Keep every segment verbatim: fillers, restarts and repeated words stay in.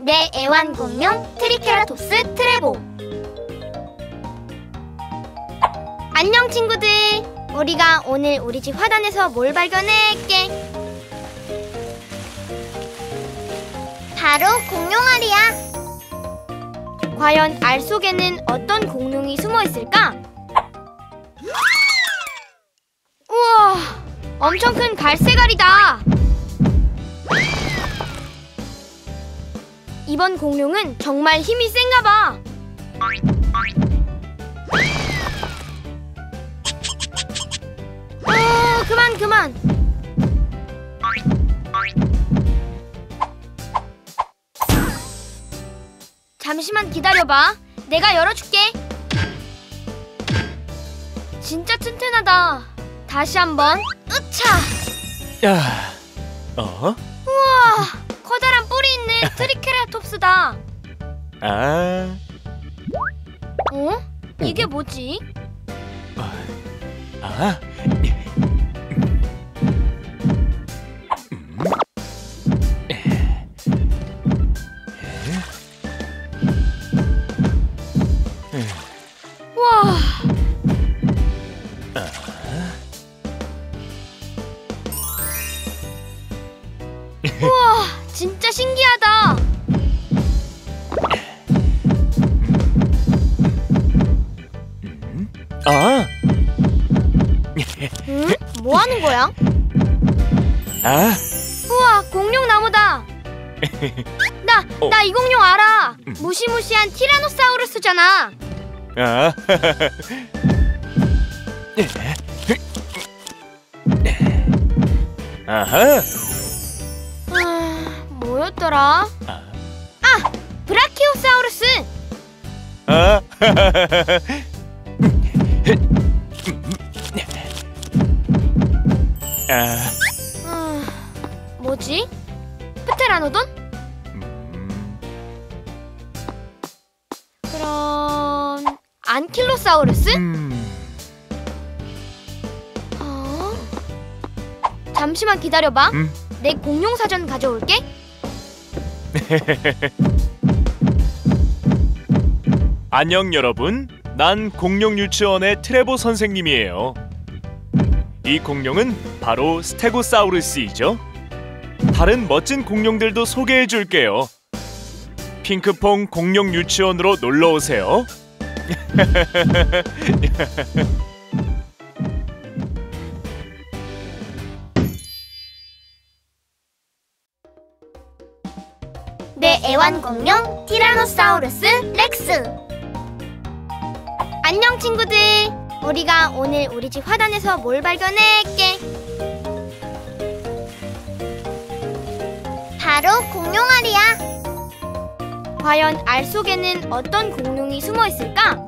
내 애완공룡 트리케라톱스 트레보. 안녕 친구들! 우리가 오늘 우리 집 화단에서 뭘 발견했게? 바로 공룡알이야. 과연 알 속에는 어떤 공룡이 숨어 있을까? 우와! 엄청 큰 갈색알이다! 이번 공룡은 정말 힘이 센가 봐! 어, 그만 그만! 잠시만 기다려봐. 내가 열어줄게. 진짜 튼튼하다. 다시 한번. 으차! 야, 어? 우와! 커다란 뿔이 있는 트리케라톱스다. 아, 어? 이게 뭐지? 아, 우와! 우와! 진짜 신기하다. 아, 응? 뭐 하는 거야? 아, 우와! 공룡 나무다. 나, 어. 나 이 공룡 알아. 무시무시한 티라노사우루스잖아. 아, 아하, 아, 뭐였더라? 아, 아! 브라키오사우루스! 아, 아, 아, 뭐지? 프테라노돈? 음, 그럼... 안킬로사우루스? 음. 어? 잠시만 기다려봐. 음? 내 공룡 사전 가져올게. 안녕 여러분, 난 공룡 유치원의 트레보 선생님이에요. 이 공룡은 바로 스테고사우루스이죠. 다른 멋진 공룡들도 소개해 줄게요. 핑크퐁 공룡 유치원으로 놀러 오세요. 내 애완공룡 티라노사우루스 렉스. 안녕 친구들! 우리가 오늘 우리 집 화단에서 뭘 발견했게? 바로 공룡알이야. 과연 알 속에는 어떤 공룡이 숨어 있을까?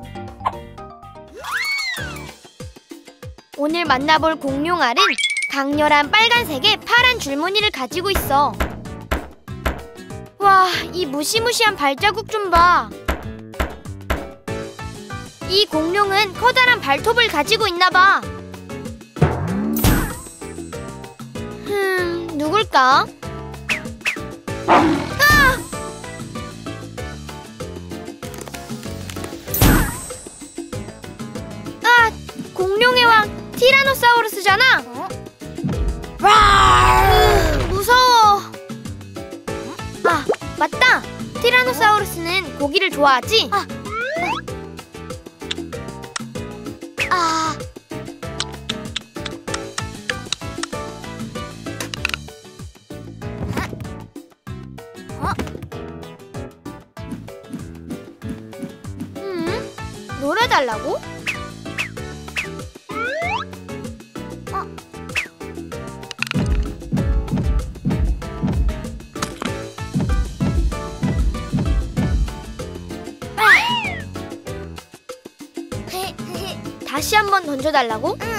오늘 만나볼 공룡알은 강렬한 빨간색의 파란 줄무늬를 가지고 있어. 와, 이 무시무시한 발자국 좀 봐. 이 공룡은 커다란 발톱을 가지고 있나 봐. 흠, 누굴까? 아! 아, 공룡의 왕 티라노사우루스잖아. 어? 으, 무서워. 아, 맞다. 티라노사우루스는 고기를 좋아하지? 아. 아, 음, 놀아달라고? 어? 다시 한번 던져달라고? 응.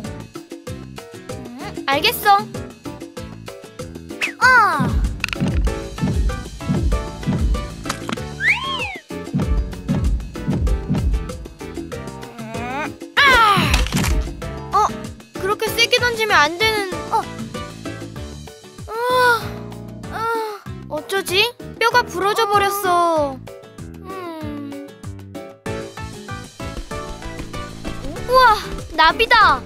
알겠어. 아. 어, 그렇게 세게 던지면 안 되는. 어. 아, 아, 어쩌지? 뼈가 부러져 버렸어. 음. 우와, 나비다.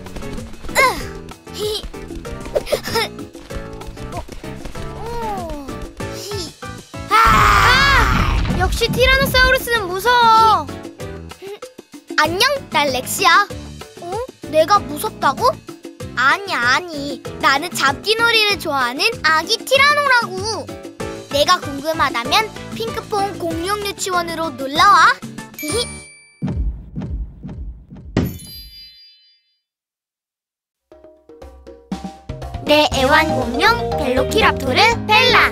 아! 역시 티라노사우루스는 무서워. 안녕, 난 렉시야. 어? 내가 무섭다고? 아니, 아니. 나는 잡기놀이를 좋아하는 아기 티라노라고. 내가 궁금하다면 핑크퐁 공룡 유치원으로 놀러와. 내 애완공룡 벨로키랍토르 벨라.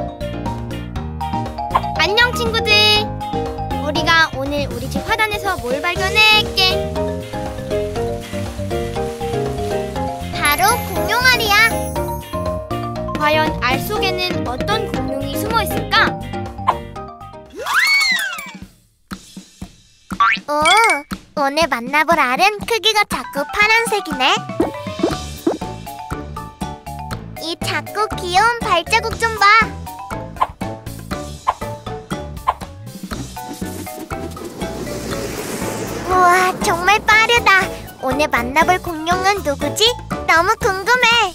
안녕 친구들. 우리가 오늘 우리 집 화단에서 뭘 발견했게? 바로 공룡알이야. 과연 알 속에는 어떤 공룡이 숨어 있을까? 오, 오늘 만나볼 알은 크기가 작고 파란색이네. 이 작고 귀여운 발자국 좀 봐. 우와, 정말 빠르다. 오늘 만나볼 공룡은 누구지? 너무 궁금해.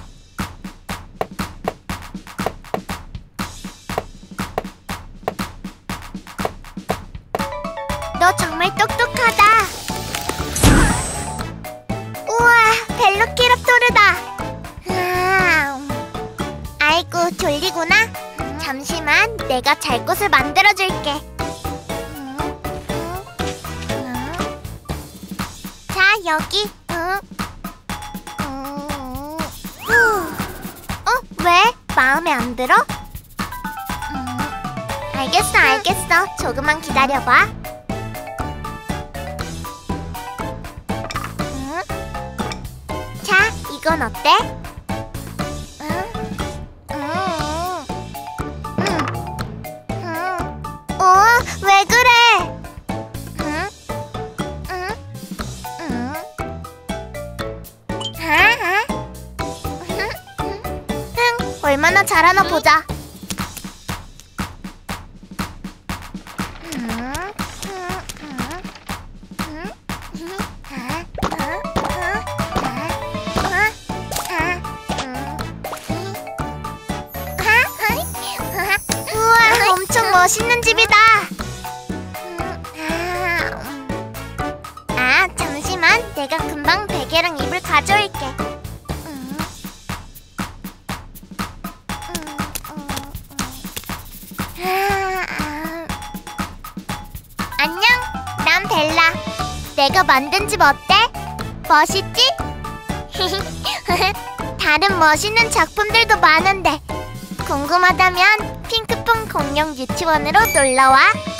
너 정말 똑똑하다. 우와, 벨로키랍토르다. 아, 아이고, 졸리구나. 잠시만, 내가 잘 곳을 만들어줄게. 자, 여기. 어, 왜? 마음에 안 들어? 알겠어, 알겠어. 조금만 기다려봐. 자, 이건 어때? 어, 왜 그래? 응? 응? 응? 아? 흥, 얼마나 잘하나 보자. 우와, 엄청 멋있는 집이다. 아, 잠시만. 내가 금방 베개랑 이불 가져올게. 안녕, 난 벨라. 내가 만든 집 어때? 멋있지? 다른 멋있는 작품들도 많은데 궁금하다면 핑크퐁 공룡 유치원으로 놀러와.